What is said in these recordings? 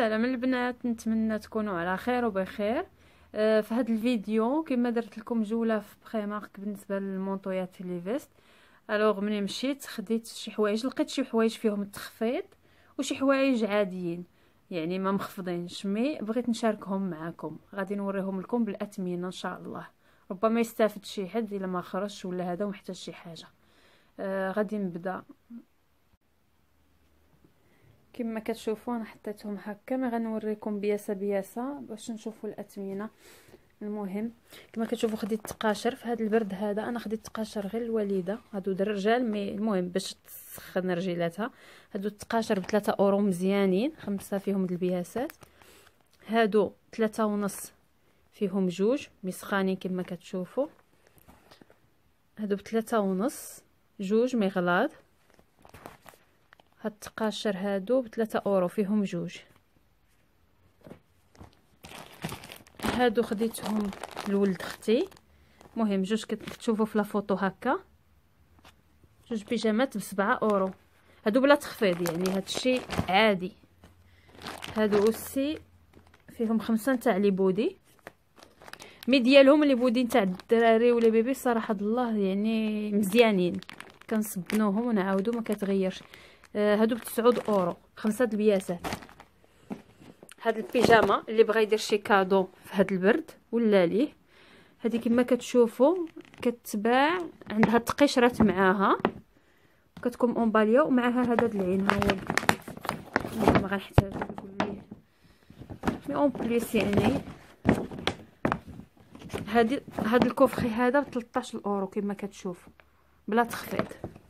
السلام البنات، نتمنى تكونوا على خير وبخير. في هذا الفيديو كما درت لكم جوله في بريمارك بالنسبه للمونطويات لي فيست. الوغ ملي مشيت خديت شي حوايج، لقيت شي حوايج فيهم التخفيض وشي حوايج عاديين يعني ما مخفضينش، مي بغيت نشاركهم معكم. غادي نوريهم لكم بالاثمنه ان شاء الله، ربما يستافد شي حد الا ما خرجش ولا هذا ومحتاج شي حاجه. غادي نبدا كما كتشوفوا. انا حطيتهم هكا، ما غنوريكم بياسه بياسه باش نشوفوا الاثمنه. المهم كما كتشوفوا خديت تقاشر في هذا البرد هذا. انا خديت تقاشر غير الوالده، هادو در الرجال مي المهم باش تسخن رجيلاتها. هادو التقاشر ب3 اورو مزيانين، 5 فيهم البياسات. هادو 3.5 فيهم جوج مسخانين كما كتشوفوا. هادو ب3.5 جوج مغلاض. هاد التقاشر هادو ب3 اورو فيهم جوج. هادو خديتهم لولد اختي. مهم جوج كتشوفوا في لافوطو هكا، جوج بيجامات ب7 اورو. هادو بلا تخفيض يعني هادشي عادي. هادو اوسي فيهم 5 نتاع لي بودي، مي ديالهم لي بودي نتاع الدراري ولا بيبي صراحه الله يعني مزيانين، كنصبنوهم ونعاودو ما كتغيرش. هادو ب9 اورو 5 البياسات. هاد البيجاما اللي بغى يدير شي كادو في هاد البرد ولا ليه، هادي كما كتشوفوا كتباع عندها التقشرات معاها، كتكون اونباليا ومعاها هذا العين. ها هو ما غنحتاج نقول ليه مي اون بليس يعني. هاد الكوفخي هذا ب 13 اورو كما كتشوفوا بلا تخفيض.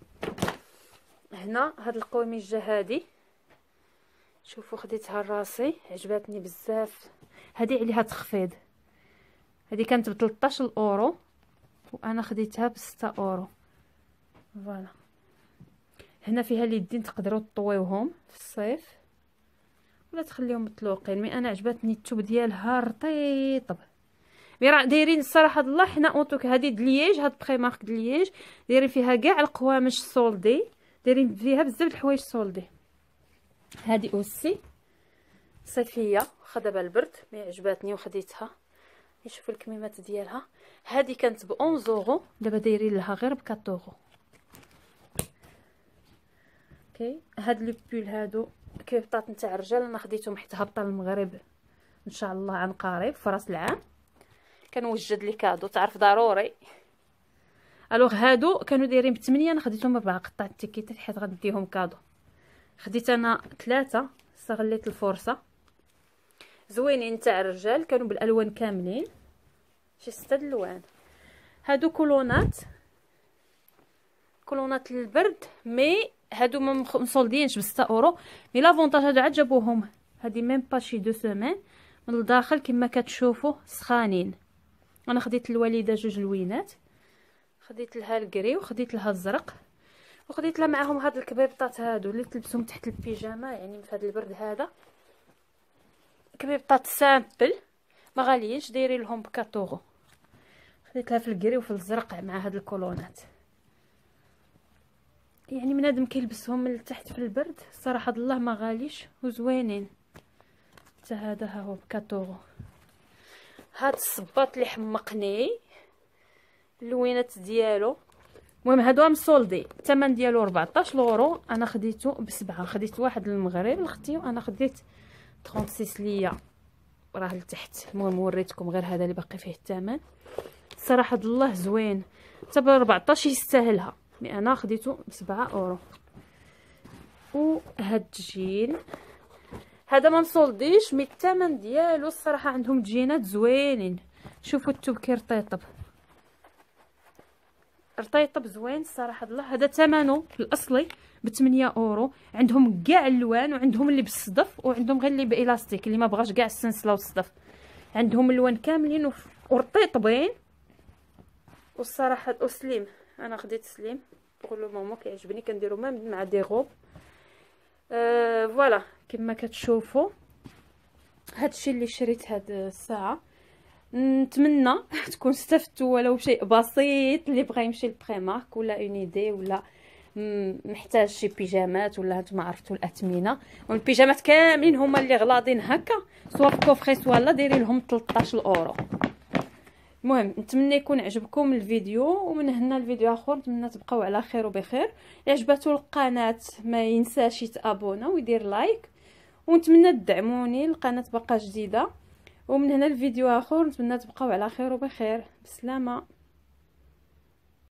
هنا هاد القوميجه هادي شوفوا خديتها لراسي، عجبتني بزاف. هذه عليها تخفيض، هذه كانت ب 13 اورو وانا خديتها ب 6 اورو. فوالا هنا فيها اليدين تقدروا تطويوهم في الصيف ولا تخليهم مطلوقين، مي انا عجبتني الثوب ديالها رطيطب. مي راه دايرين الصراحه الله حنا اونطوك. هذه دلياج، هاد بريمارك دلياج دايرين فيها كاع القوامش سولدي، دايرين فيها بزاف د الحوايج سولدي. هذه اوسي صيفيه خدابه البرد مي عجباتني وخديتها. نشوفوا الكميمات ديالها. هذه كانت ب 11 اورو، دابا دايرين لها غير ب 4 اورو. اوكي هاد لي بول هادو كيبطات نتاع الرجال، انا خديتهم حيت هابطه للمغرب ان شاء الله عن قريب في راس العام، كنوجد لي كادو تعرف ضروري. الوغ هادو كانوا دايرين ب8، انا خديتهم ب4 قطع التيكيتات حيت غنديهم كادو. خديت انا 3، استغليت الفرصه. زوينين تاع الرجال، كانوا بالالوان كاملين، شي 6 الوان. هادو كولونات للبرد، مي هادو ما مصولدينش ب 6 اورو. مي لافونتاج هادو عاد جابوهم هادي ميم با شي 2 سيمين من الداخل كما كتشوفوا سخانين. انا خديت الوالده جوج لوينات، خديت لها الكري وخديت لها الزرق، وخديت لها معاهم هاد الكبيبطات هادو اللي تلبسهم تحت البيجامه يعني في هذا البرد هذا. كبيبطات سامبل ما غاليينش، دايرين لهم ب 4 اورو. خديت لها في الكري وفي الزرق مع هاد الكولونات، يعني بنادم كيلبسهم من التحت في البرد صراحه الله ما غاليش وزوينين. حتى هذا ها هو ب 4 اورو. هاد الصباط اللي حمقني اللوينات ديالو، المهم هادو مصولدي، الثمن ديالو 14 اورو، انا خديته ب7. خديت واحد للمغرب لاختي وانا خديت 36 ليا راه لتحت. المهم وريتكم غير هذا اللي باقي فيه الثمن. صراحه الله زوين، حتى ب 14 يستاهلها، مي انا خديته ب7 اورو. وهاد الجين هذا ما مصولديش، مي الثمن ديالو الصراحه عندهم جينات زوينين. شوفوا الثوب كي رطيطب زوين الصراحه الله. هذا ثمنه الاصلي ب8 اورو. عندهم كاع اللوان، وعندهم اللي بالصدف وعندهم غير اللي بالاستيك اللي ما بغاش كاع السنسله والصدف. عندهم اللوان كاملين ورطيطبين. والصراحه وسليم، انا خديت سليم بقول له ماما كيعجبني، كنديرو ميم مع دي غوب. فوالا كما كتشوفوا هادشي اللي شريت هاد الساعه. نتمنى تكون استفدتوا ولو شيء بسيط اللي بغى يمشي لبريمارك ولا اون ايدي ولا محتاج شي بيجامات ولا هانتوما عرفتوا الاثمنه، والبيجامات كاملين هما اللي غلاضين هكا سوا في كوفري سوا لا دايرين لهم 13 اورو. المهم نتمنى يكون عجبكم الفيديو، ومن هنا الفيديو اخر نتمنى تبقاو على خير وبخير. اللي عجباتو القناه ما ينساش يتابونا ويدير لايك، ونتمنى تدعموني، القناه باقا جديده. ومن هنا الفيديو اخر نتمنى تبقاو على خير وبخير. بسلامه.